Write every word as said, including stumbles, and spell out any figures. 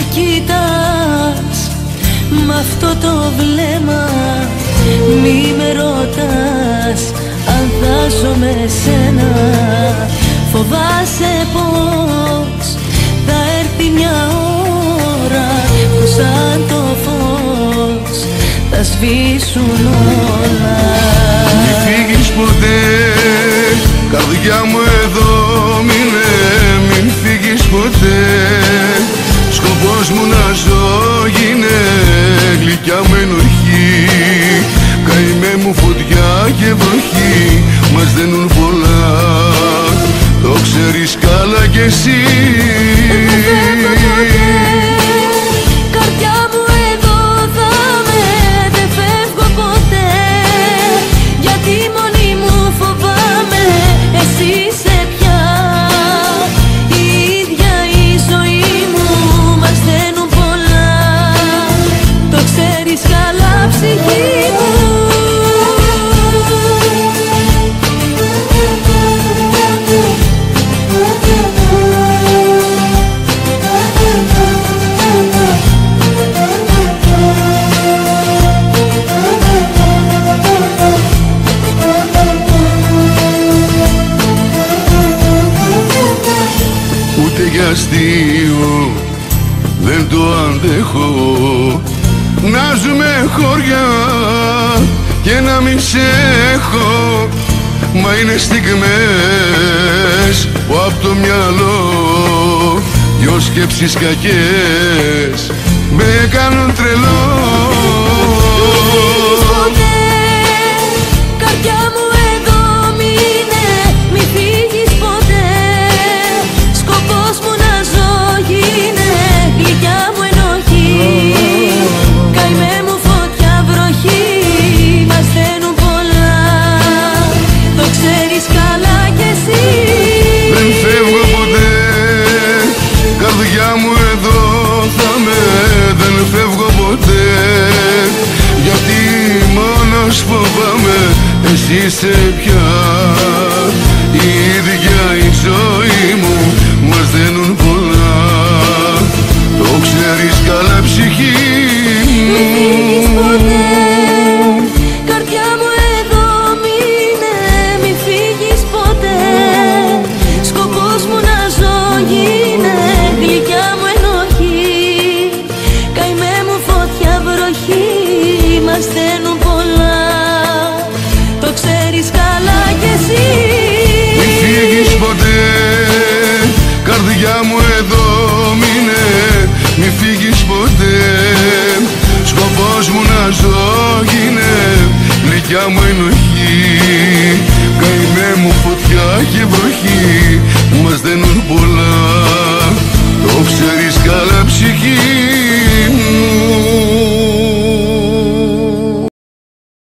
κοιτάς μ' αυτό το βλέμμα, μη με ρωτάς αν θα ζω με σένα. Φοβάσαι πως θα έρθει μια ώρα που σαν το φως θα σβήσουν όλα. Μη φύγεις ποτέ, καρδιά μου εδώ μείνε, μην φύγεις ποτέ. Σκοπός μου να ζω γίνε, γλυκιά μου ενοχή, καημέ μου φωτιά και βροχή, μας δένουν πολλά, το ξέρεις καλά κι εσύ. Καρδιά μου εδώ θα με, δεν φεύγω ποτέ, γιατί μόνη μου φοβάμαι, εσύ είσαι πια. Η ίδια η ζωή μου, μας δένουν πολλά, το ξέρεις καλά ψυχή μου. Αστείο δεν το αντέχω, να ζούμε χωριά και να μην σε έχω. Μα είναι στιγμές που απ' το μυαλό δυο σκέψεις κακές με κάνουν τρελό. Καρδιά μου εδώ μείνε, μη φύγεις ποτέ, σκοπός μου να ζω γίνε, γλυκιά μου ενοχή, καημέ μου φωτιά βροχή, μας δένουν πολλά, το ξέρεις καλά κι εσύ. Δεν φεύγω ποτέ, καρδιά μου εδώ θα με, δεν φεύγω ποτέ, γιατί μόνος φοβάμαι, εσύ είσαι πια. Η ίδια η ζωή μου, μας δένουν πολλά, το ξέρεις καλά ψυχή μου. Μη φύγεις ποτέ, καρδιά μου εδώ μείνε, μη φύγεις ποτέ, σκοπός μου να ζω γίνε, γλυκιά μου ενοχή, καημέ μου φωτιά βροχή, μας δένουν πολλά, το ξέρεις καλά κι εσύ. Μη φύγεις ποτέ, καρδιά μου εδώ μείνε, μη φύγεις ποτέ, σκοπός μου να ζω γίνε, γλυκιά μου ενοχή,